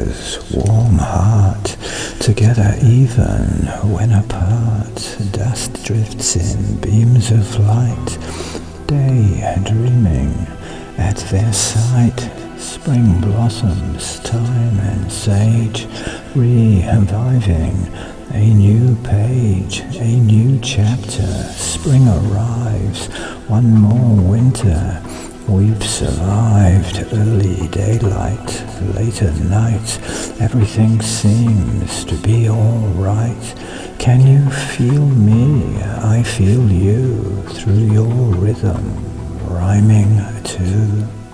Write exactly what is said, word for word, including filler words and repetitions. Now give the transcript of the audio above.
shoulders, warm heart, together even when apart. Dust drifts in beams of light, day dreaming at their sight. Spring blossoms, thyme and sage, reviving a new page, a new chapter. Spring arrives, one more winter. We've survived early daylight, later night. Everything seems to be all right. Can you feel me? I feel you through your rhythm, rhyming too.